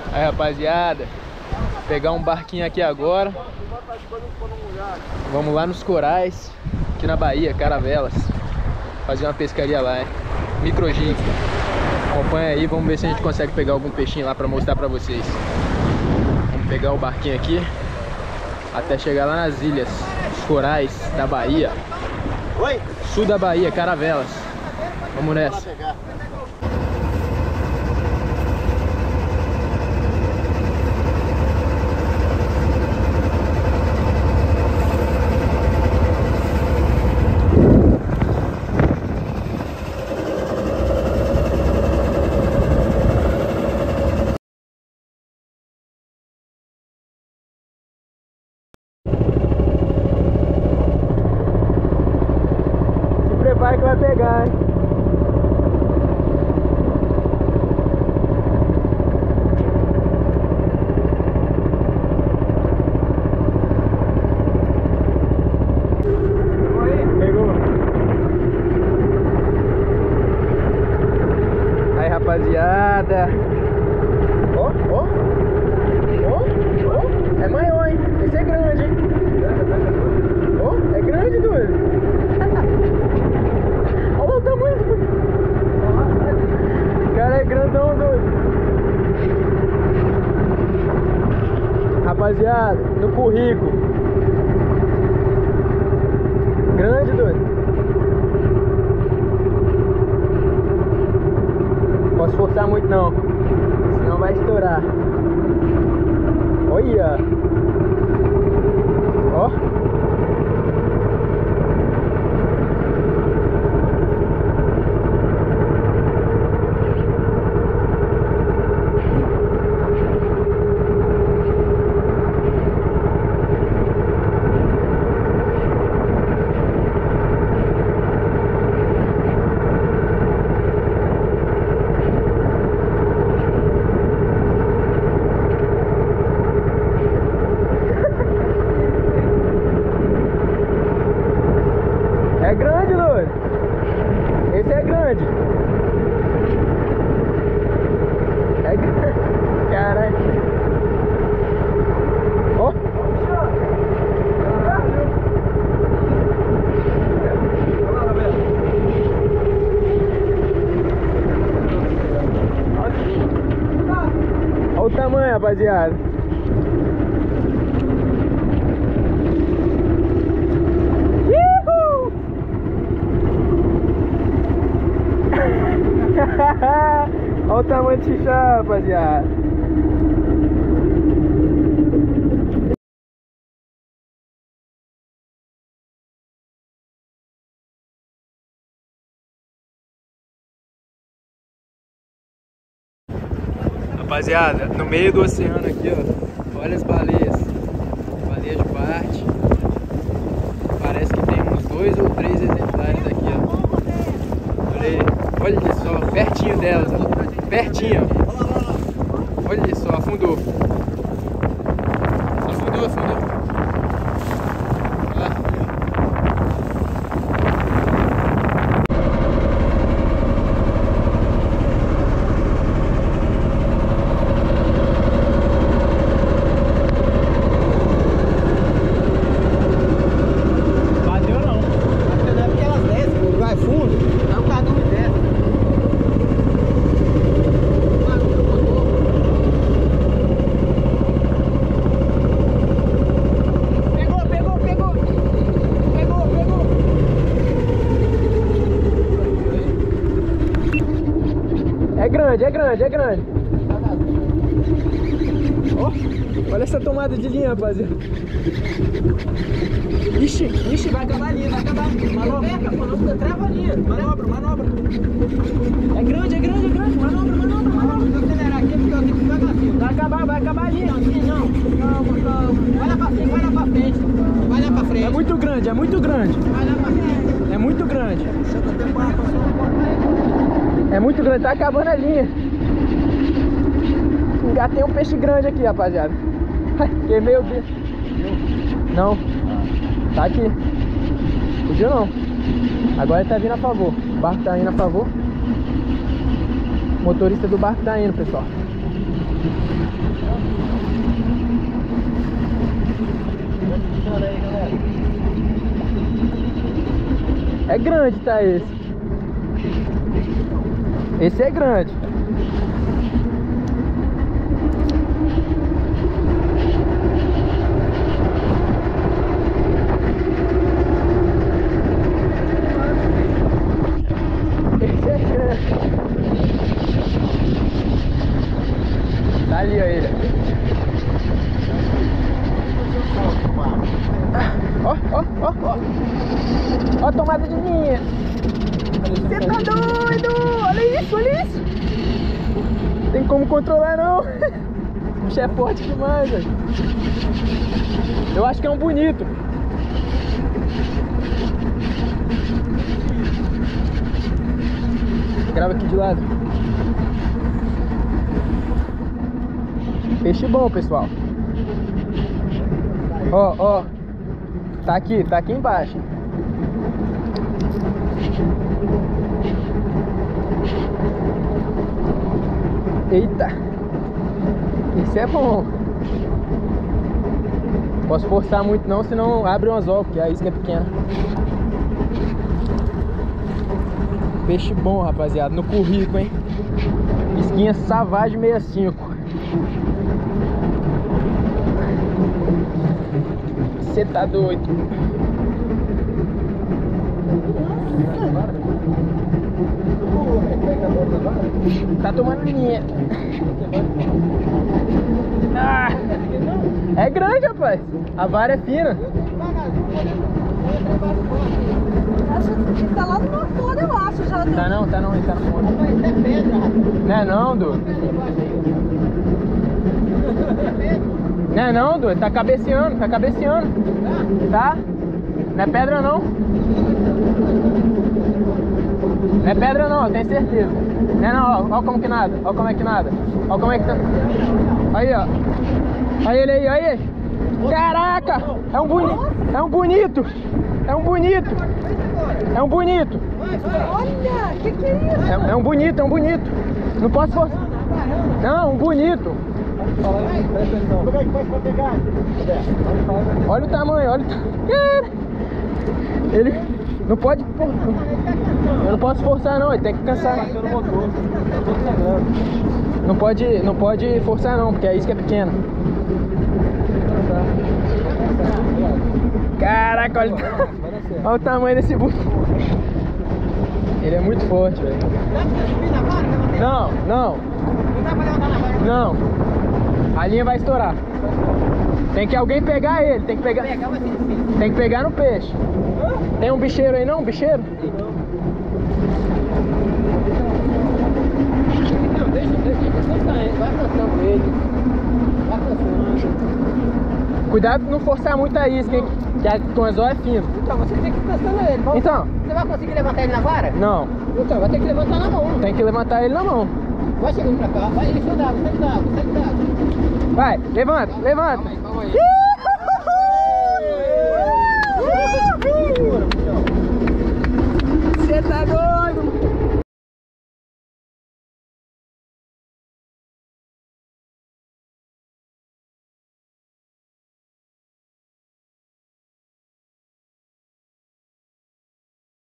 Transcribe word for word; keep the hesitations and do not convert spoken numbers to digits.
Aí, rapaziada, pegar um barquinho aqui agora. Vamos lá nos corais, aqui na Bahia, Caravelas. Fazer uma pescaria lá, hein? Microjig. Acompanha aí, vamos ver se a gente consegue pegar algum peixinho lá pra mostrar pra vocês. Vamos pegar o barquinho aqui até chegar lá nas ilhas, os corais da Bahia. Oi? Sul da Bahia, Caravelas. Vamos nessa. Vai que vai pegar, hein? Pegou. Aí, rapaziada. Ó, ó. Ó, ó. É maior, hein? Esse é grande, hein? Ó, é grande, doido. Olha o tamanho do... O cara é grandão, doido. Rapaziada, no currículo. Grande, doido. Não posso forçar muito não, senão vai estourar. Olha. Ó. É grande, doido. Esse é grande. É grande. Caralho. Ó. Olha o tamanho, rapaziada. Olha o tamanho de xixá, rapaziada. Rapaziada, no meio do oceano aqui, ó. Olha as baleias. Baleia de parte. Parece que tem uns dois ou três exemplares aqui, ó. Olha aí. Olha só, pertinho delas, ó. Pertinho. Olha só, afundou. Afundou, afundou. Olha lá. Bateu não. Bateu não é porque elas descem, vai fundo. Aí o cardume desce. É grande, é grande, é grande. Oh, olha essa tomada de linha, rapaziada. Ixi, ixi, vai acabar a linha, vai acabar. Manobra, manobra, trava a linha. Manobra, manobra. É grande, é grande, é grande. Manobra, manobra, manobra. Vou acelerar aqui porque eu tenho que ficar assim. Vai acabar, vai acabar a linha. Assim não. Calma, calma. Vai lá pra frente, vai lá pra frente. Vai lá pra frente. É muito grande, é muito grande. Vai lá pra frente. É muito grande. É muito grande, tá acabando a linha. Engatei um peixe grande aqui, rapaziada. Queimei o bicho. Não. Tá aqui. Fugiu não. Agora ele tá vindo a favor. O barco tá indo a favor. O motorista do barco tá indo, pessoal. É grande, tá esse? Esse é grande. Esse é grande. Tá ali, ó, ele. Ó, ó, ó, ó. Ó a tomada de linha. Você tá doido? Olha isso, olha isso. Tem como controlar não. O bicho é forte demais, velho. Eu acho que é um bonito. Grava aqui de lado. Peixe bom, pessoal. Ó, ó. Tá aqui, tá aqui embaixo. Eita. Esse é bom. Posso forçar muito não, senão abre um anzol, porque a isca é pequena. Peixe bom, rapaziada, no currículo, hein? Isquinha Savage sessenta e cinco. Você tá doido? Tá tomando linha. Ah, é grande, rapaz. A vara é fina. Acho que tá lá no motor, eu acho. Já Tá não, tá não, ele tá no motor. Rapaz, isso é pedra, rapaz. Não é não, Du. Não é não, Du. Tá cabeceando, tá cabeceando. Tá? Não é pedra não. Não é pedra não, eu tenho certeza. Não é não, ó, ó como que nada, ó como é que nada. Ó como é que tá. Aí, ó. Olha ele aí, olha ele. Caraca! É um bonito. É um bonito. É um bonito. É um bonito. Olha, que que é isso? É, é um bonito, é um bonito. Não posso forçar. Não, um bonito. Como é que faz pra pegar? Olha o tamanho, olha o tamanho. Ele não pode. Eu não posso forçar não, ele tem que cansar. Não pode, não pode forçar não, porque a isca é pequena. Caraca, olha, olha o tamanho desse burro. Ele é muito forte, velho. Não, não. Não. A linha vai estourar. Tem que alguém pegar ele, tem que pegar. Tem que pegar no peixe. Tem um bicheiro aí não? Um bicheiro? Cuidado de não forçar muito a isca, hein? Que a com anzol é fino. Então, você tem que ir cansando ele. Vamos... Então. Você vai conseguir levantar ele na vara? Não. Então, vai ter que levantar na mão. Tem que levantar ele na mão. Vai chegando pra cá. Vai, isso dá, você dá, você dá. Vai, levanta, levanta. Calma aí, Você tá doido?